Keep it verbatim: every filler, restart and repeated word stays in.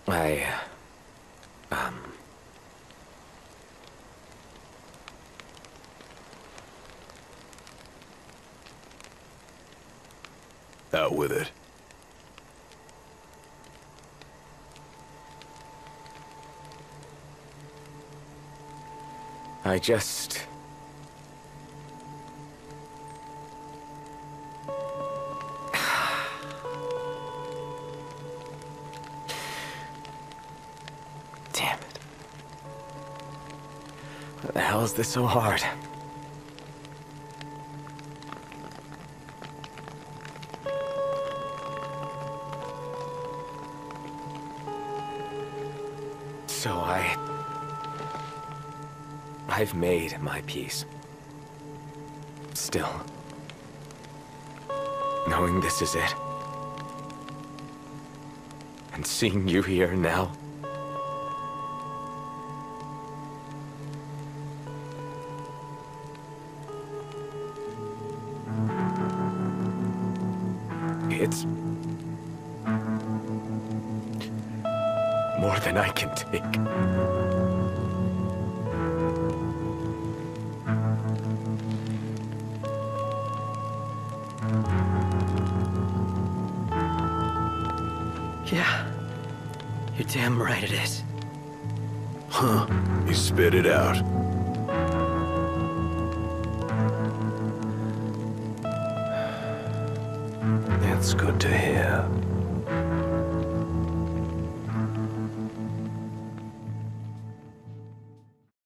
I... Um... Out with it. I just... Damn it. Why the hell is this so hard? So I... I've made my peace. Still, knowing this is it, and seeing you here now, it's more than I can take. Yeah, you're damn right it is. Huh. You spit it out. It's good to hear.